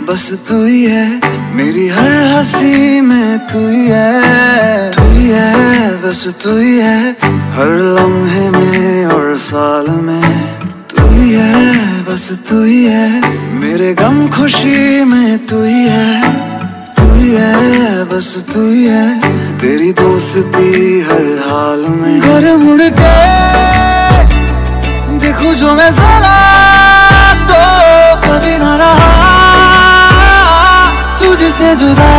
बस तू ही है, मेरी हर हंसी में तू ही है, तू ही है, बस तू ही है, हर लम्हे में और साल में तू ही है, बस तू ही है, मेरे गम खुशी में तू ही है, तू ही है, बस तू ही है, तेरी दोस्ती हर हाल में। घर मुड़ के देखो जो मैं जरा तो कभी ना रहा तुझसे जुदा,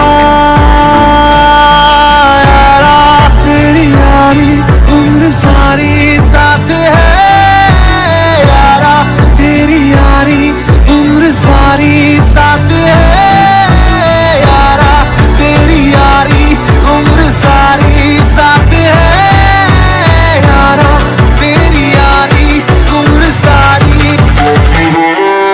यारा तेरी यारी उम्र सारी साथ है, यारा तेरी यारी उम्र सारी साथ है, यारा तेरी यारी उम्र सारी साथ है, यारा तेरी यारी उम्र सारी साथ है।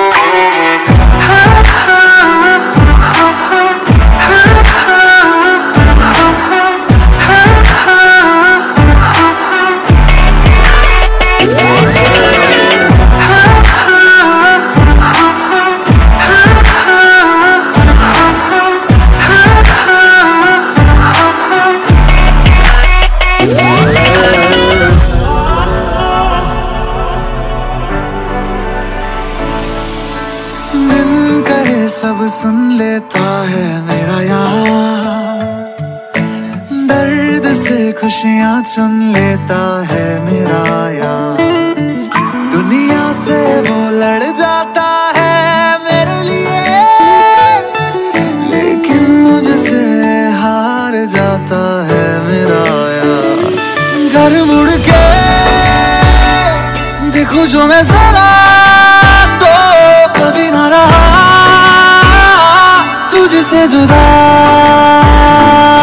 सब सुन लेता है मेरा यार, दर्द से खुशियाँ चुन लेता है मेरा यार, दुनिया से वो लड़ जाता है मेरे लिए, लेकिन मुझसे हार जाता है मेरा यार। घर मुड़ के देखो जो मैं जरा तो कभी ना रहा तुझसे जुदा।